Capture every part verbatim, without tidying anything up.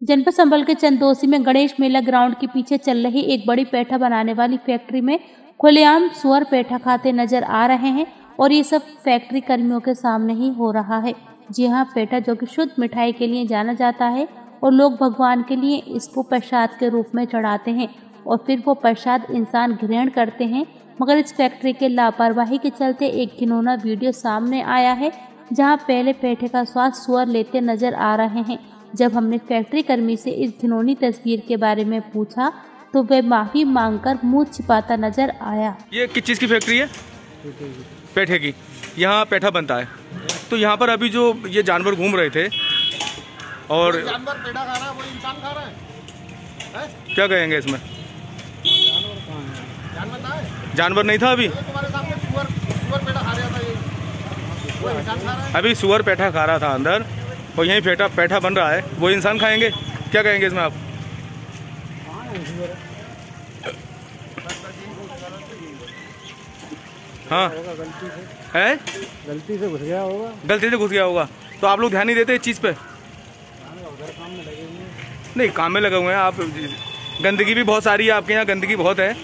जनपद संभल के चंदोसी में गणेश मेला ग्राउंड के पीछे चल रही एक बड़ी पेठा बनाने वाली फैक्ट्री में खुलेआम सुअर पेठा खाते नजर आ रहे हैं और ये सब फैक्ट्री कर्मियों के सामने ही हो रहा है। जी हाँ, पेठा जो कि शुद्ध मिठाई के लिए जाना जाता है और लोग भगवान के लिए इसको प्रसाद के रूप में चढ़ाते हैं और फिर वो प्रसाद इंसान ग्रहण करते हैं। मगर इस फैक्ट्री के लापरवाही के चलते एक घिनौना वीडियो सामने आया है, जहां पहले पेठे का स्वाद सुअर लेते नजर आ रहे हैं। जब हमने फैक्ट्री कर्मी से इस घिनौनी तस्वीर के बारे में पूछा तो वह माफी मांगकर मुंह छिपाता नजर आया। ये किस चीज़ की फैक्ट्री है? पेठे की। यहाँ पेठा बनता है। तो यहाँ पर अभी जो ये जानवर घूम रहे थे और जानवर पेठा खा रहा है, वो इंसान खा रहा है, है? क्या कहेंगे इसमें? जानवर कहाँ है? जानवर था है? जानवर नहीं था अभी। तुम्हारे सामने सुअर सुअर पेठा खा रहा था, ये वो इंसान खा रहा है। अभी सुअर पेठा खा रहा था अंदर और यहीं पेठा पेठा बन रहा है, वो इंसान खाएंगे। क्या कहेंगे इसमें आप? हाँ, गलती से है गलती से घुस गया होगा। गलती से घुस गया होगा। तो आप लोग ध्यान नहीं देते इस चीज़ पे? उधर काम में लगे हुए हैं। नहीं, काम में लगे हुए हैं आप। गंदगी भी बहुत सारी है आपके यहाँ, गंदगी बहुत है।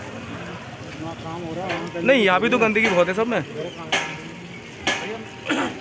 काम हो रहा है, नहीं, यहाँ भी तो गंदगी बहुत है सब में।